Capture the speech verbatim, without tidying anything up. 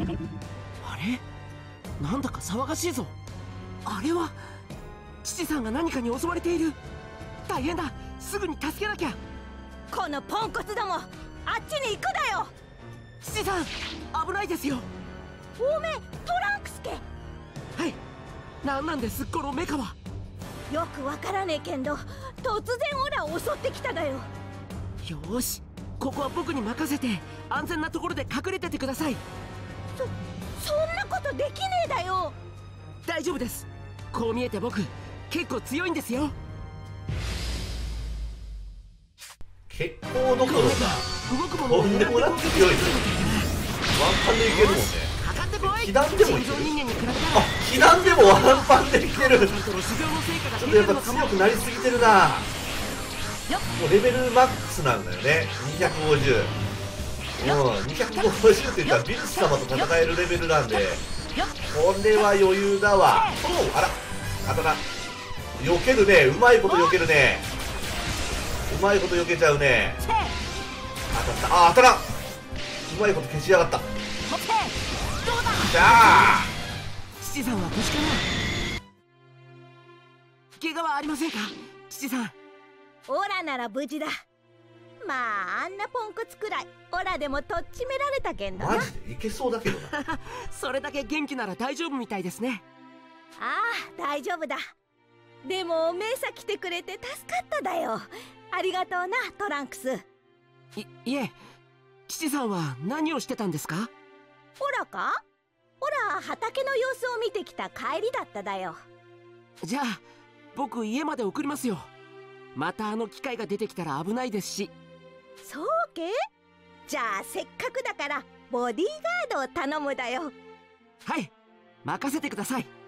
あれ、なんだか騒がしいぞ。あれは父さんが何かに襲われている。大変だ、すぐに助けなきゃ。 このポンコツども、あっちに行くだよ。 父さん、危ないですよ。 おめえトランクスけ。 はい、なんなんですこのメカは。 よくわからねえけんど、突然オラを襲ってきただよ。 よーし、ここは僕に任せて安全なところで隠れててください。 そそんなことできねえだよ。 大丈夫です。こう見えて僕結構強いんですよ。 結構どころか動くもとんでもなく強い。ワンパンでいけるもんね。被弾でもいける。あ、被弾でもワンパンでいける。ちょっとやっぱ強くなりすぎてるな。もうレベルマックスなんだよね。にひゃくごじゅう。うん、にひゃくごじゅうって言ったらビルス様と戦えるレベルなんで、これは余裕だわ。おう、あら、あとな、避けるね。うまいこと避けるね。うまいこと避けちゃうね。当たった。あ、当たらん。うまいこと消しやがった。じゃあ父さんは無事かな。怪我はありませんか父さん。 オラなら無事だ。まああんなポンコツくらいオラでもとっちめられたけんどな。 マジでいけそうだけどな。 それだけ元気なら大丈夫みたいですね。 ああ、大丈夫だ。でもメイサ来てくれて助かっただよ。ありがとうなトランクス。 いいえ、父さんは何をしてたんですか。 オラか。オラ畑の様子を見てきた帰りだっただよ。 じゃあ僕家まで送りますよ。またあの機械が出てきたら危ないですし。 そうけ。じゃあせっかくだからボディーガードを頼むだよ。 はい、任せてください。